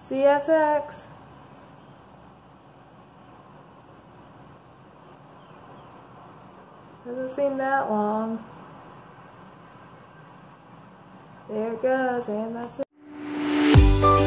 CSX. Doesn't seem that long. There it goes, and that's it.